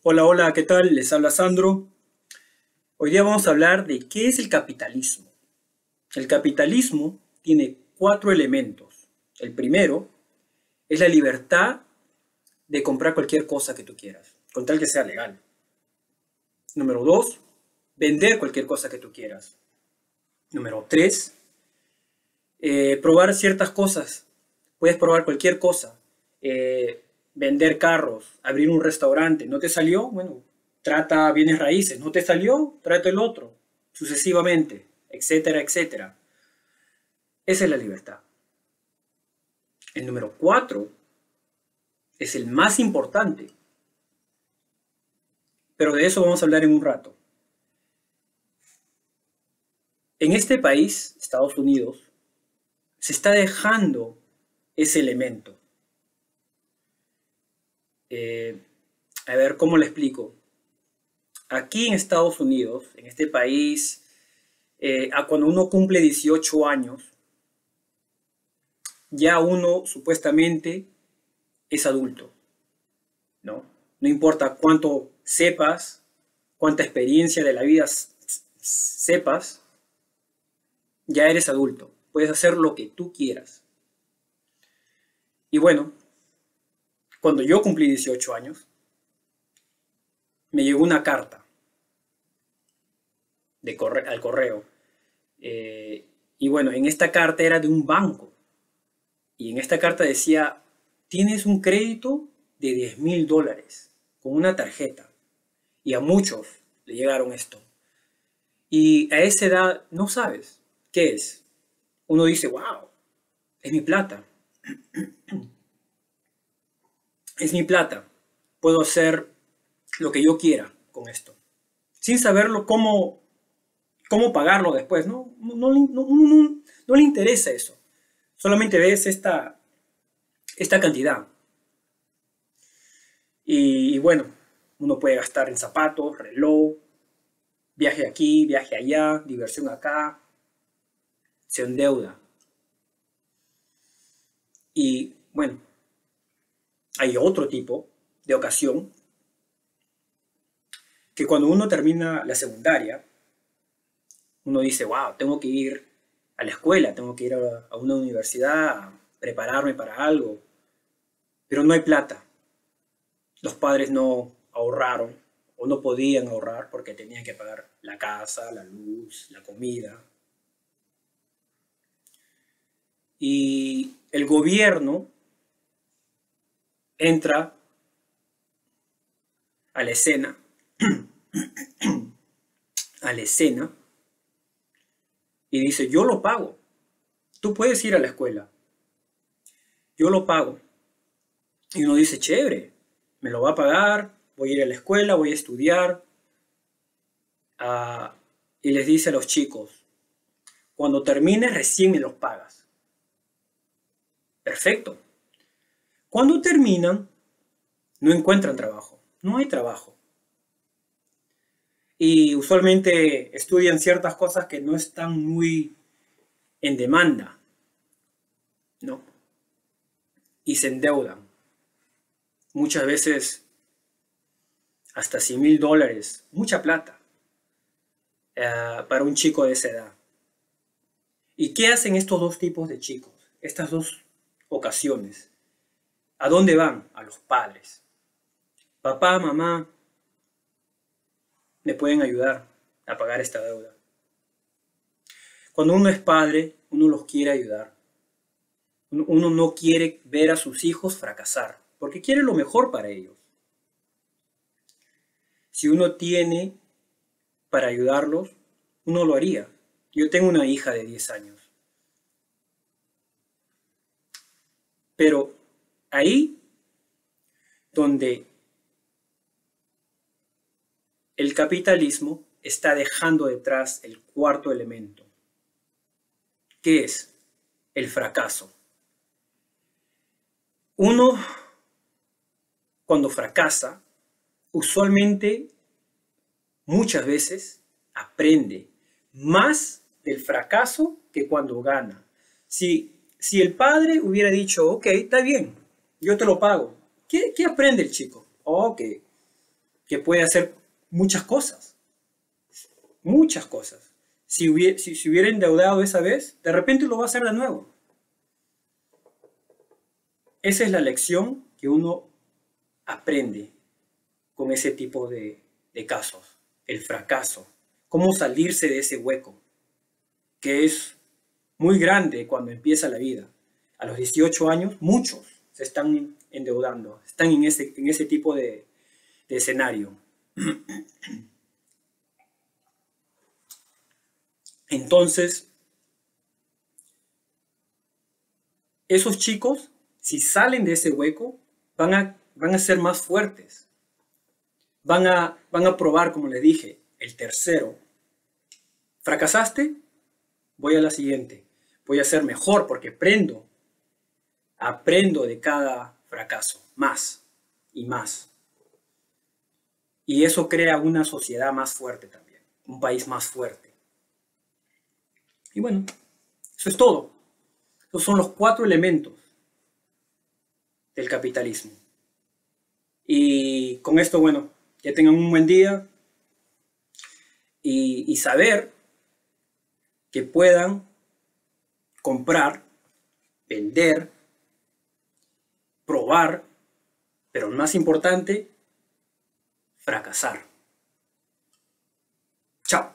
Hola, hola, ¿qué tal? Les habla Sandro. Hoy día vamos a hablar de qué es el capitalismo. El capitalismo tiene cuatro elementos. El primero es la libertad de comprar cualquier cosa que tú quieras, con tal que sea legal. Número dos, vender cualquier cosa que tú quieras. Número tres, probar ciertas cosas. Puedes probar cualquier cosa. Vender carros, abrir un restaurante. ¿No te salió? Bueno, trata bienes raíces. ¿No te salió? Trata el otro. Sucesivamente, etcétera, etcétera. Esa es la libertad. El número cuatro es el más importante, pero de eso vamos a hablar en un rato. En este país, Estados Unidos, se está dejando ese elemento. Eh, a ver, ¿cómo le explico? Aquí en Estados Unidos, en este país, cuando uno cumple 18 años, ya uno supuestamente es adulto, ¿no? No importa cuánto sepas, cuánta experiencia de la vida sepas, ya eres adulto. Puedes hacer lo que tú quieras. Y bueno, cuando yo cumplí 18 años, me llegó una carta al correo. Y bueno, en esta carta era de un banco. Y en esta carta decía, tienes un crédito de $10,000 con una tarjeta. Y a muchos le llegaron esto. Y a esa edad no sabes qué es. Uno dice, wow, es mi plata. Es mi plata. Puedo hacer lo que yo quiera con esto. Sin saberlo cómo pagarlo después. No le interesa eso. Solamente ves esta cantidad. Y bueno, uno puede gastar en zapatos, reloj, viaje aquí, viaje allá, diversión acá, se endeuda. Y bueno, hay otro tipo de ocasión que cuando uno termina la secundaria, uno dice, wow, tengo que ir a la escuela, tengo que ir a una universidad, a prepararme para algo, pero no hay plata. Los padres no ahorraron o no podían ahorrar porque tenían que pagar la casa, la luz, la comida. Y el gobierno entra a la escena, a la escena y dice, yo lo pago. Tú puedes ir a la escuela. Yo lo pago. Y uno dice, chévere, me lo va a pagar, voy a ir a la escuela, voy a estudiar. Ah, y les dice a los chicos, cuando termines recién me los pagas. Perfecto. Cuando terminan, no encuentran trabajo. No hay trabajo. Y usualmente estudian ciertas cosas que no están muy en demanda, ¿no? Y se endeudan. Muchas veces hasta $100,000, mucha plata, para un chico de esa edad. ¿Y qué hacen estos dos tipos de chicos? Estas dos ocasiones. ¿A dónde van? A los padres. Papá, mamá, me pueden ayudar a pagar esta deuda. Cuando uno es padre, uno los quiere ayudar. Uno no quiere ver a sus hijos fracasar, porque quiere lo mejor para ellos. Si uno tiene para ayudarlos, uno lo haría. Yo tengo una hija de 10 años. Pero ahí donde el capitalismo está dejando detrás el cuarto elemento, que es el fracaso. Uno, cuando fracasa, usualmente, muchas veces, aprende más del fracaso que cuando gana. Si el padre hubiera dicho, ok, está bien, yo te lo pago, ¿qué aprende el chico? Ok, que puede hacer muchas cosas. Muchas cosas. Si hubiera endeudado esa vez, de repente lo va a hacer de nuevo. Esa es la lección que uno aprende con ese tipo de casos. El fracaso. Cómo salirse de ese hueco, que es muy grande cuando empieza la vida. A los 18 años, muchos se están endeudando, están en ese tipo de escenario. Entonces, esos chicos, si salen de ese hueco, van a ser más fuertes. Van a probar, como les dije, el tercero. ¿Fracasaste? Voy a la siguiente. Voy a ser mejor porque aprendo de cada fracaso, más y más. Y eso crea una sociedad más fuerte también, un país más fuerte. Y bueno, eso es todo. Esos son los 4 elementos del capitalismo. Y con esto, bueno, que tengan un buen día y saber que puedan comprar, vender, probar, pero lo más importante, fracasar. Chao.